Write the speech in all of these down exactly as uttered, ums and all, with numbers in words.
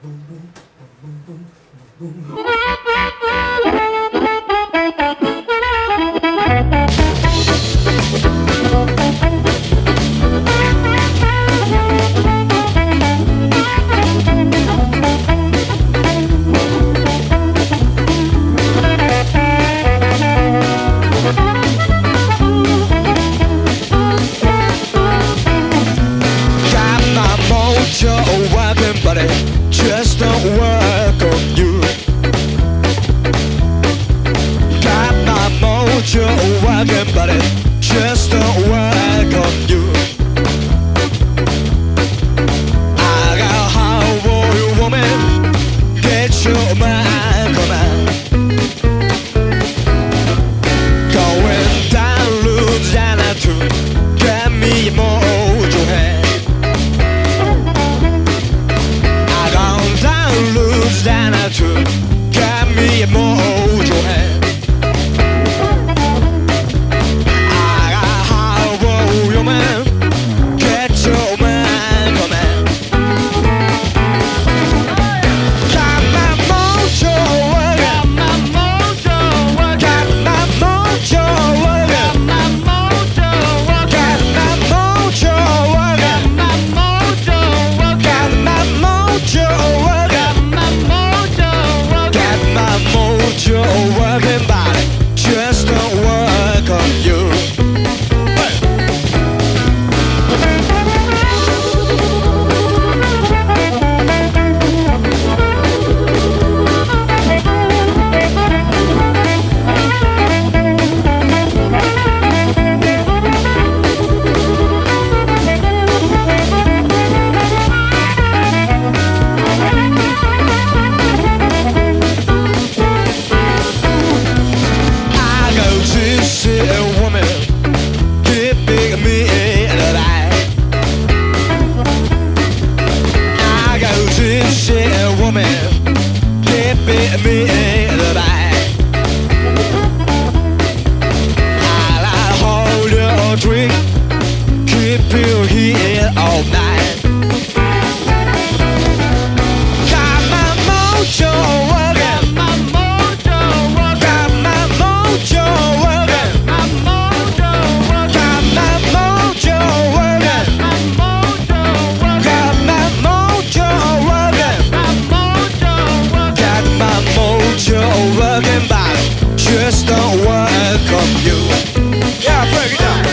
But it just don't work on you. Got my mojo working, but it just don't work on you. I got a hard boy woman, get your mind, come on. Going down Louisiana to get me your mojo hand. Louisiana to get me a mojo hand. I got a hard roll, your man, get your man, come on. Got my mojo working, got my mojo working, got my mojo working, got my mojo working, got my mojo working, got my mojo working. My mojo working, but it just don't work on you. Me in the back. I'll hold your drink, keep you here all night. Got my mojo working, got my mojo working, got my mojo working, got my mojo working, got my mojo working, got my mojo working, but it just don't work on you. Yeah, break it down.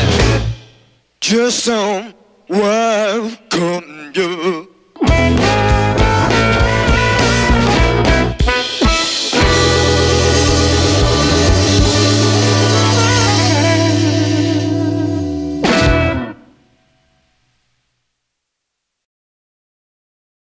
Just don't work on you.